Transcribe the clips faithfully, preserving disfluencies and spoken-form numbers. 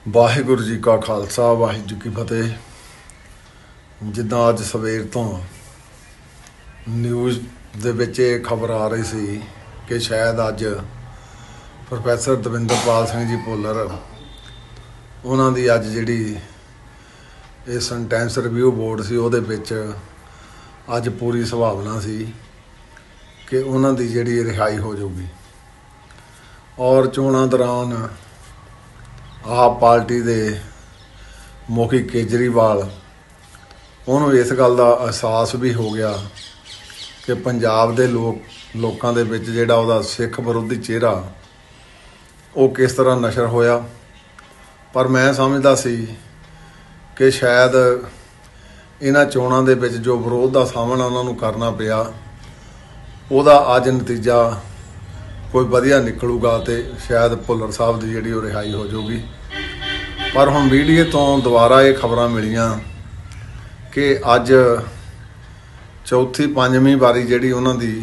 वाहिगुरू जी का खालसा वाहिगुरू जी की फतेह। जिद्दां अज सवेर तो न्यूज़ दे विच ये खबर आ रही सी कि शायद अज प्रोफैसर दविंदरपाल सिंह जी भुल्लर उन्हां दी अज जिहड़ी ये सेंटेंस रिव्यू बोर्ड सी उहदे विच अज पूरी संभावना सी कि उन्हां दी जिहड़ी रिहाई हो जाऊगी। और चोणां दौरान आप पार्टी दे मुखी केजरीवाल उन्होंने इस गल का एहसास भी हो गया कि पंजाब दे लोग लोगों के विच जिहड़ा उहदा सिख विरोधी चेहरा वो किस तरह नशर होया। पर मैं समझदा सी कि शायद इन्हां चोणां दे विच जो विरोध का सामना उन्होंने करना पिया उहदा अज नतीजा कोई वधिया निकलूगा तो शायद भुल्लर साहब की जिहड़ी वो रिहाई हो जाऊगी। पर हुण मीडिया तो दोबारा ये खबरां मिलियां कि अज चौथी पंजवीं बारी जिहड़ी उन्हां दी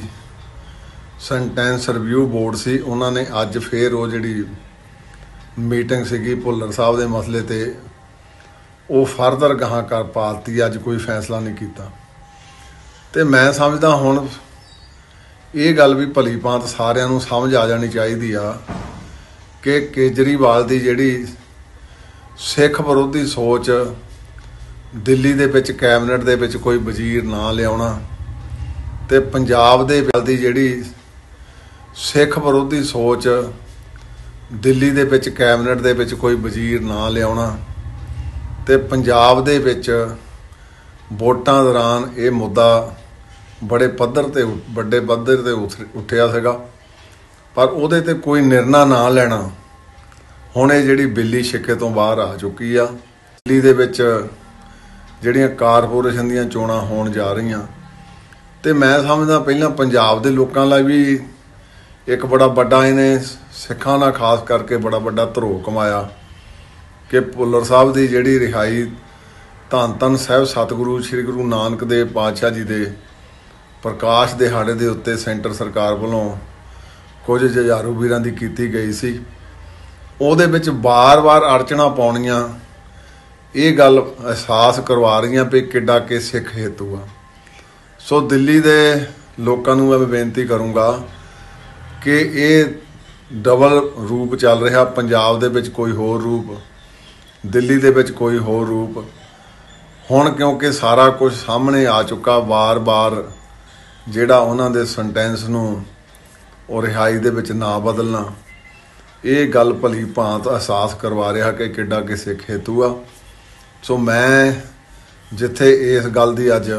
सेंटेंस रिव्यू बोर्ड सी उन्होंने अज फिर वो जिहड़ी मीटिंग सीगी भुल्लर साहब के मसले ते वो फरदर गाहां कर पाती। अज कोई फैसला नहीं कीता ते मैं समझदा हुण ये गल भी भली भांत सारिਆਂ ਨੂੰ समझ आ जानी चाहिए आ कि केजरीवाल की जिहड़ी सिख विरोधी सोच दिल्ली दे विच कैबिनेट दे विच कोई वजीर ना लियाउणा ते पंजाब दे दी जिहड़ी सिख विरोधी सोच दिल्ली दे विच कैबिनेट दे विच कोई वजीर ना लियाउणा ते पंजाब दे विच वोटां दौरान ये मुद्दा बड़े पद्धर ते बड़े पद्धर ते उठिया सीगा पर उहदे ते कोई निर्णय ना लेना हुण ये जिहड़ी बिल्ली छिक्के तो बाहर आ चुकी आ। दिल्ली दे विच जिहड़ियां कारपोरेशन दीयां चोणां होण जा रहीआं ते मैं समझदा पहिलां पंजाब दे लोकां लई भी एक बड़ा वड्डा इहने सिखां नाल खास करके बड़ा वड्डा धरोह कमाया कि भुल्लर साहब की जिहड़ी रिहाई धन धन साहिब सतगुरु श्री गुरु नानक देव पातशाह जी दे प्रकाश दिहाड़े के उत्ते सेंटर सरकार वालों कुछ जुझारू वीरां दी कीती गई सी। उहदे विच बार बार अड़चना पाउणियां ये गल एहसास करवा रही भी किड्डा के सिख हेतु आ। सो दिल्ली दे लोकां नूं मैं बेनती करूँगा कि ये डबल रूप चल रहा, पंजाब दे विच कोई होर रूप, दिल्ली दे विच कोई होर रूप। हुण क्योंकि सारा कुछ सामने आ चुका, बार बार जिहड़ा उन्हां दे सेंटेंस नूं और रिहाई दे विच ना बदलना ये गल भली भांत एहसास करवा रहा कि किड्डा कि सिख हेतु आ। सो मैं जिथे इस गल की अज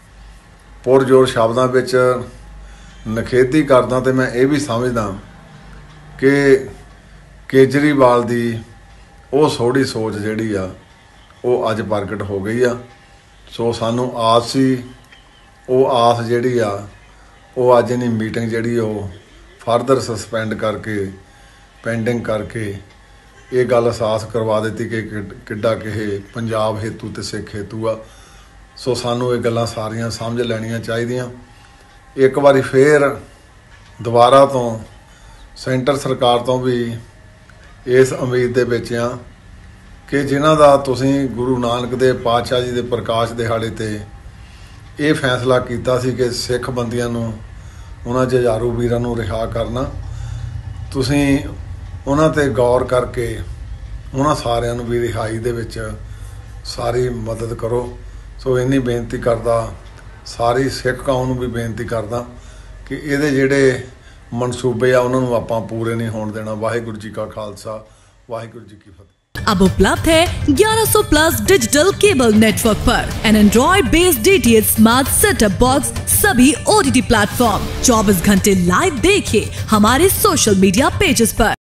पुरजोर शब्दां विच नखेधी करदा तो मैं ये भी समझदा कि केजरीवाल की वो सोड़ी सोच जिहड़ी आ वो अज प्रगट हो गई आ। सो सानू आस सी वो आस जिहड़ी आ वो अज इन्हीं मीटिंग जिहड़ी वो फरदर सस्पेंड करके पेंडिंग करके ये गल एहसास करवा दी कि किड्डा कि पंजाब हेतु ते सिख हेतु आ। सो सानू ये गल्लां सारियां समझ लैणियां चाहिदियां। एक बारी फिर दोबारा तो सेंटर सरकार तो भी इस उम्मीद दे विच आ कि जिन्हां दा तुसीं गुरु नानक देव पातशाह जी दे प्रकाश दिहाड़े ते ये फैसला किया सी कि सिख बंदियां नूं उन्हां जुझारू वीरां नूं रिहा करना, तुसीं उन्हां ते गौर करके उन्हां सारिਆਂ नूं भी रिहाई दे विच सारी मदद करो। सो इन्नी बेनती करदा सारी सिख कौम नूं भी बेनती करदा कि इहदे जिहड़े मनसूबे आ उन्हां नूं आपां पूरे नहीं होण देना। वाहिगुरू जी का खालसा वाहिगुरू जी की फतेह। अब उपलब्ध है ग्यारह सौ प्लस डिजिटल केबल नेटवर्क पर an Android based DTH smart setup box सभी ओटीटी प्लेटफॉर्म। चौबीस घंटे लाइव देखिए हमारे सोशल मीडिया पेजेस पर।